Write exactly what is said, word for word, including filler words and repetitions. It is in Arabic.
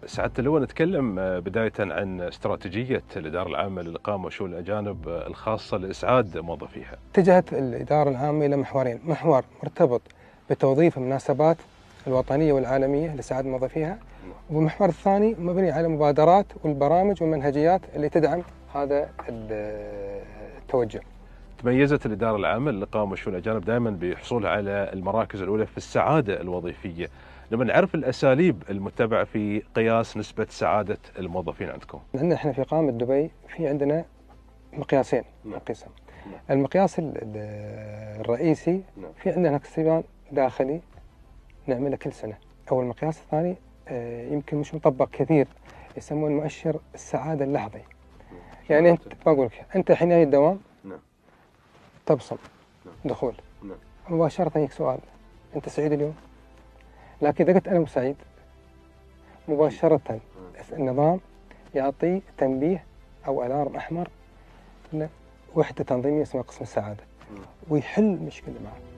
سعادة اللواء، نتكلم بداية عن استراتيجية الإدارة العامة للإقامة وشؤون الأجانب الخاصة لإسعاد موظفيها. اتجهت الإدارة العامة إلى محورين، محور مرتبط بتوظيف المناسبات الوطنية والعالمية لإسعاد موظفيها، والمحور الثاني مبني على المبادرات والبرامج والمنهجيات اللي تدعم هذا التوجه. تميزت الإدارة العامة للإقامة وشؤون الأجانب دائما بحصولها على المراكز الأولى في السعادة الوظيفية. لما نعرف الأساليب المتبعة في قياس نسبة سعادة الموظفين عندكم. عندنا احنا في إقامة دبي في عندنا مقياسين نقيسهم. المقياس الرئيسي في عندنا اكتساب داخلي نعمله كل سنة، أو المقياس الثاني يمكن مش مطبق كثير، يسمونه مؤشر السعادة اللحظي. يعني أنت بقول لك أنت حين جاي الدوام تبصم دخول مباشرة يجيك سؤال أنت سعيد اليوم؟ لكن إذا قلت أنا مو سعيد مباشرة النظام يعطي تنبيه أو ألارم أحمر وحدة تنظيمية اسمها قسم السعادة ويحل مشكلة معه.